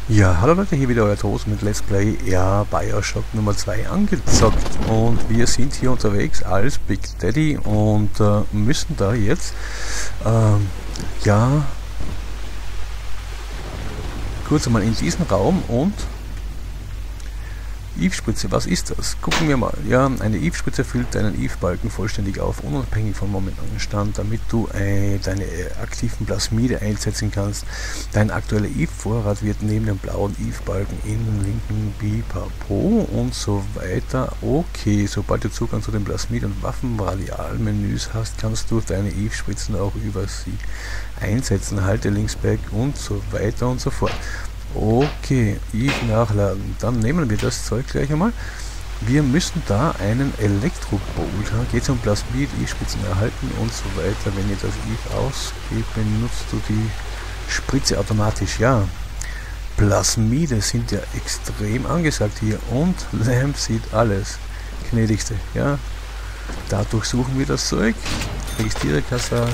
Ja, hallo Leute, hier wieder euer Toast mit Let's Play Bioshock Nummer 2 angezockt und wir sind hier unterwegs als Big Daddy und müssen da jetzt ja kurz einmal in diesen Raum und Eve-Spritze, was ist das? Gucken wir mal. Ja, eine Eve-Spritze füllt deinen Eve-Balken vollständig auf, unabhängig vom momentanen Stand, damit du deine aktiven Plasmide einsetzen kannst. Dein aktueller Eve-Vorrat wird neben dem blauen Eve-Balken innen linken Bipapo und so weiter. Okay, sobald du Zugang zu den Plasmid- und Waffenradialmenüs hast, kannst du deine Eve-Spritzen auch über sie einsetzen. Halte Linksback und so weiter und so fort. Okay, Eve nachladen. Dann nehmen wir das Zeug gleich einmal. Wir müssen da einen Elektrobolt haben. Geht um Plasmid, Eve-Spritzen erhalten und so weiter. Wenn ihr das Eve ausgebt, benutzt du die Spritze automatisch. Ja, Plasmide sind ja extrem angesagt hier. Und Lamp sieht alles. Gnädigste, ja. Da durchsuchen wir das Zeug. Registriere Kassa.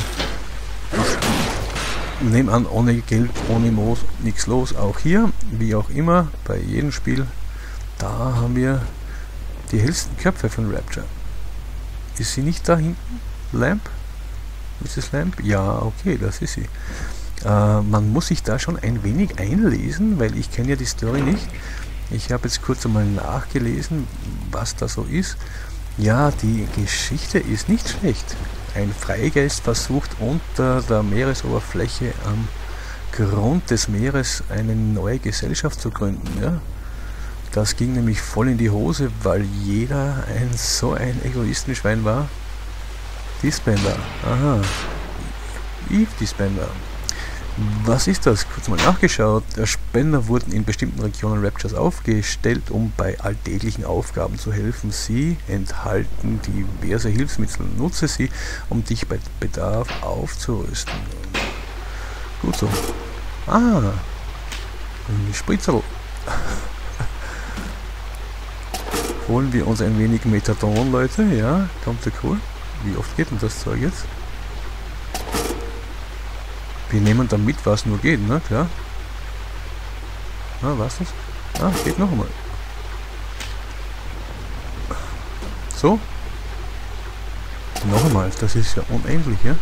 Nehmen an, ohne Geld, ohne Moos, nichts los. Auch hier, wie auch immer, bei jedem Spiel, da haben wir die hellsten Köpfe von Rapture. Ist sie nicht da hinten? Lamp? Ist es Lamp? Ja, okay, das ist sie. Man muss sich da schon ein wenig einlesen, weil ich kenne ja die Story nicht. Ich habe jetzt kurz einmal nachgelesen, was da so ist. Ja, die Geschichte ist nicht schlecht. Ein Freigeist versucht unter der Meeresoberfläche am Grund des Meeres eine neue Gesellschaft zu gründen. Ja? Das ging nämlich voll in die Hose, weil jeder so ein Egoistenschwein war. Disbender. Aha. Eve Disbender. Was ist das? Kurz mal nachgeschaut. Spender wurden in bestimmten Regionen Raptures aufgestellt, um bei alltäglichen Aufgaben zu helfen. Sie enthalten diverse Hilfsmittel. Nutze sie, um dich bei Bedarf aufzurüsten. Gut so. Ah, ein Spritzel. Holen wir uns ein wenig Methadon, Leute. Ja, kommt ja cool. Wie oft geht denn das Zeug jetzt? Wir nehmen da mit, was nur geht, ne? Klar. Ah, was das? Ah, geht noch einmal. So. Noch einmal, das ist ja unendlich, ja?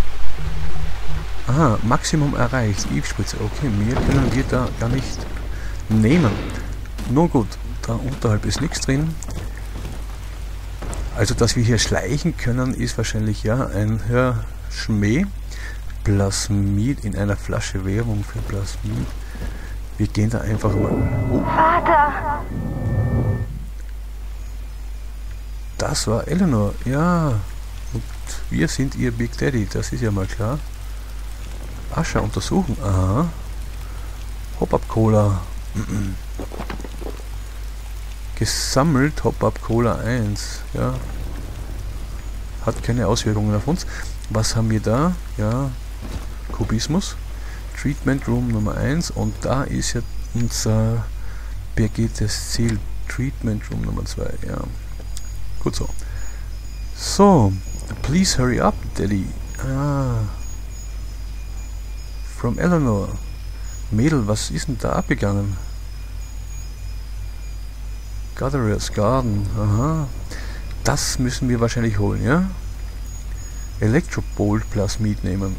Aha, Maximum erreicht. Eve-Spritze. Okay, mehr können wir da gar nicht nehmen. Nun gut, da unterhalb ist nichts drin. Also, dass wir hier schleichen können, ist wahrscheinlich ja ein Schmäh. Plasmid in einer Flasche, Werbung für Plasmid. Wir gehen da einfach mal. Oh. Vater! Das war Eleanor, ja. Und wir sind ihr Big Daddy, das ist ja mal klar. Ascher untersuchen, aha. Hop-Up Cola. Gesammelt Hop-Up Cola 1, ja. Hat keine Auswirkungen auf uns. Was haben wir da? Ja. Kubismus, Treatment Room Nummer 1 und da ist ja unser begehrtes Ziel, Treatment Room Nummer 2, ja. Gut so. So, please hurry up, Daddy. Ah. From Eleanor. Mädel, was ist denn da abgegangen? Gatherer's Garden, aha. Das müssen wir wahrscheinlich holen, ja? Electrobolt Plasmid nehmen.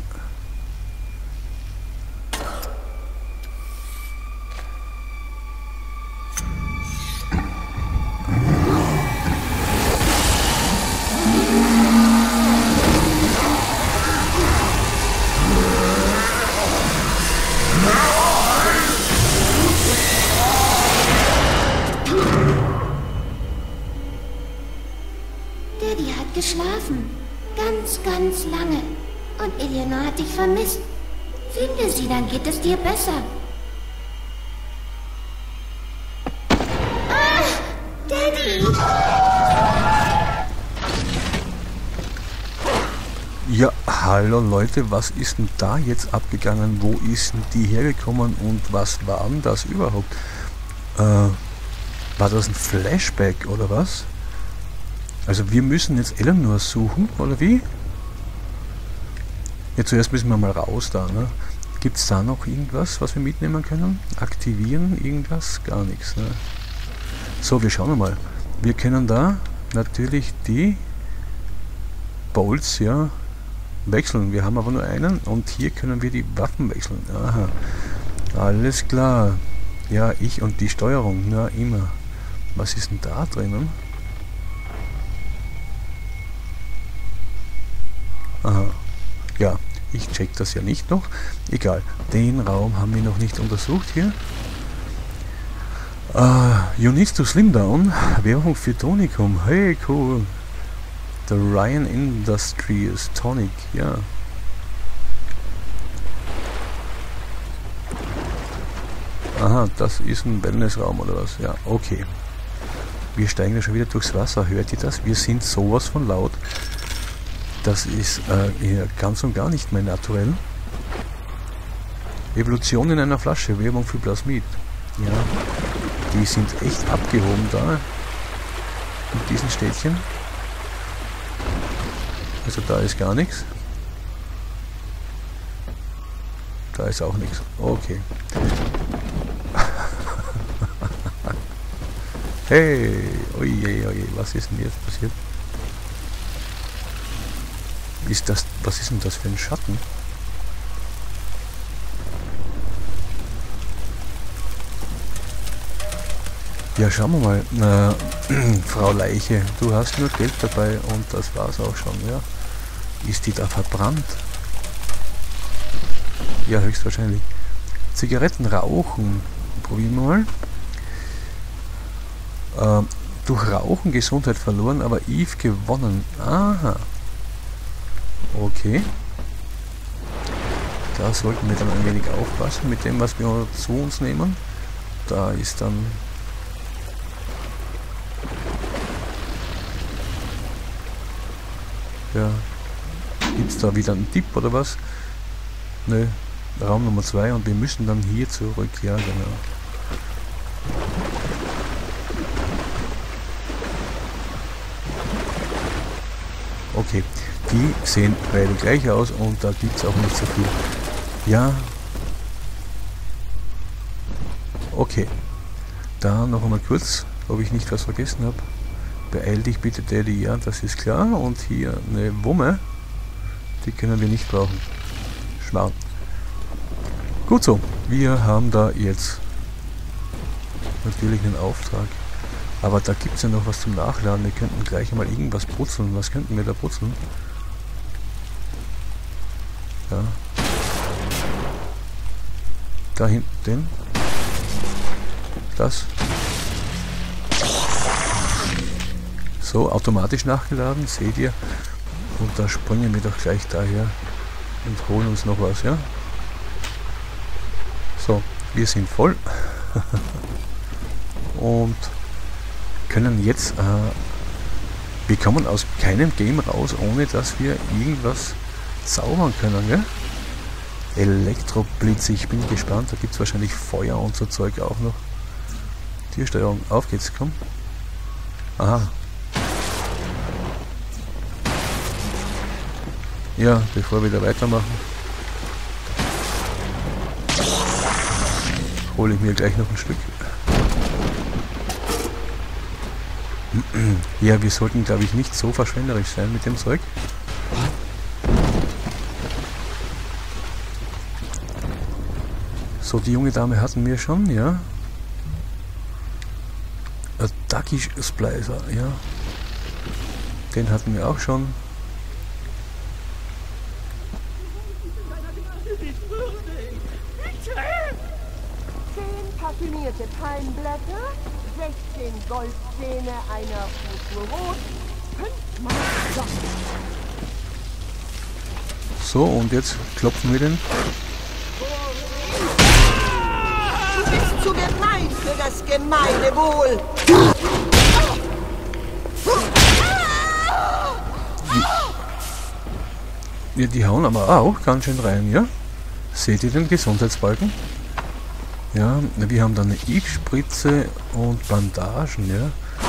Daddy hat geschlafen. Ganz lange. Und Eleanor hat dich vermisst. Finde sie, dann geht es dir besser. Ah! Daddy! Ja, hallo Leute, was ist denn da jetzt abgegangen? Wo ist denn die hergekommen und was war denn das überhaupt? War das ein Flashback oder was? Also wir müssen jetzt Eleanor suchen, oder wie? Ja, zuerst müssen wir mal raus da, ne? Gibt es da noch irgendwas, was wir mitnehmen können? Aktivieren, irgendwas? Gar nichts. Ne? So, wir schauen mal. Wir können da natürlich die Bolts, ja, wechseln. Wir haben aber nur einen und hier können wir die Waffen wechseln. Aha. Alles klar. Ja, ich und die Steuerung. Na, immer. Was ist denn da drinnen? Aha. Ja, ich check das ja nicht noch. Egal. Den Raum haben wir noch nicht untersucht hier. You need to slim down. Werbung für Tonikum. Hey, cool. The Ryan Industries Tonic. Ja. Aha, das ist ein Wellnessraum oder was? Ja, okay. Wir steigen da schon wieder durchs Wasser. Hört ihr das? Wir sind sowas von laut. Das ist hier ganz und gar nicht mehr naturell. Evolution in einer Flasche. Werbung für Plasmid. Ja. Die sind echt abgehoben da. Mit diesen Städtchen. Also da ist gar nichts. Da ist auch nichts. Okay. Hey, oje, oje, was ist denn jetzt passiert? Was ist denn das für ein Schatten? Ja, schauen wir mal. Frau Leiche, du hast nur Geld dabei und das war's auch schon, ja. Ist die da verbrannt? Ja, höchstwahrscheinlich. Zigaretten rauchen. Probieren wir mal. Durch Rauchen Gesundheit verloren, aber Eve gewonnen. Aha. Okay. Da sollten wir dann ein wenig aufpassen mit dem, was wir zu uns nehmen. Da ist dann... Ja. Gibt es da wieder einen Tipp oder was? Nö. Raum Nummer 2 und wir müssen dann hier zurück. Ja, genau. Okay. Die sehen beide gleich aus und da gibt es auch nicht so viel. Ja. Okay. Da noch einmal kurz, ob ich nicht was vergessen habe. Beeil dich bitte, Daddy. Ja, das ist klar. Und hier eine Wumme. Die können wir nicht brauchen. Schmarrn. Gut so. Wir haben da jetzt natürlich einen Auftrag. Aber da gibt es ja noch was zum Nachladen. Wir könnten gleich mal irgendwas brutzeln. Was könnten wir da brutzeln? Ja. Da hinten. Das. So, automatisch nachgeladen, seht ihr. Und da springen wir doch gleich daher und holen uns noch was, ja? So, wir sind voll. Und können jetzt, wir kommen aus keinem Game raus, ohne dass wir irgendwas zaubern können, gell? Elektroblitz, ich bin gespannt, da gibt es wahrscheinlich Feuer und so Zeug auch noch. Tiersteuerung, auf geht's, komm. Aha. Ja, bevor wir da weitermachen, hole ich mir gleich noch ein Stück. Ja, wir sollten, glaube ich, nicht so verschwenderisch sein mit dem Zeug. So, die junge Dame hatten wir schon, ja. Ducky Splicer, ja. Den hatten wir auch schon. Parfümierte Palmblätter, 16 Goldzähne, einer Fuß rot, 5-mal Socken. So, und jetzt klopfen wir den. Du bist zu gemein für das gemeine Wohl. Ja, die hauen aber auch ganz schön rein, ja? Seht ihr den Gesundheitsbalken? Ja, wir haben da eine Eve-Spritze und Bandagen, ja.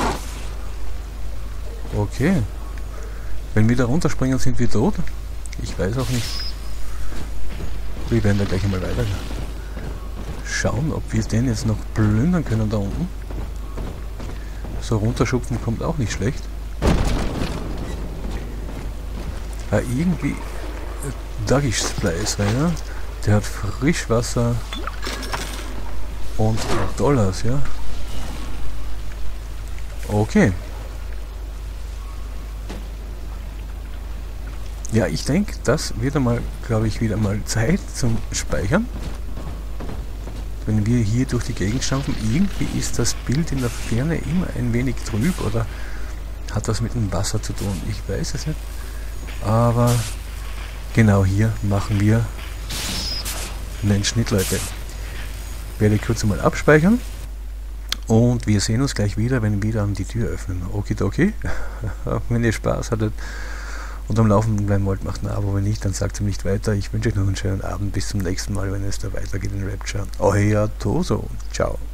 Okay. Wenn wir da runterspringen, sind wir tot? Ich weiß auch nicht. wir werden da gleich einmal weiter schauen, ob wir den jetzt noch plündern können da unten. So runterschupfen kommt auch nicht schlecht. Ja, irgendwie Duggish Splice, ja. Der hat Frischwasser und Dollars, ja. Okay. Ja, ich denke, das wird einmal, glaube ich, wieder mal Zeit zum Speichern. Wenn wir hier durch die Gegend stampfen, irgendwie ist das Bild in der Ferne immer ein wenig trüb, oder hat das mit dem Wasser zu tun? Ich weiß es nicht. Aber genau hier machen wir einen Schnitt, Leute. Ich werde kurz mal abspeichern und wir sehen uns gleich wieder, wenn wir dann die Tür öffnen. Okidoki. Wenn ihr Spaß hattet und am Laufenden bleiben wollt, macht ein Abo. Wenn nicht, dann sagt es ihm nicht weiter. Ich wünsche euch noch einen schönen Abend. Bis zum nächsten Mal, wenn es da weitergeht in Rapture. Euer Toso. Ciao.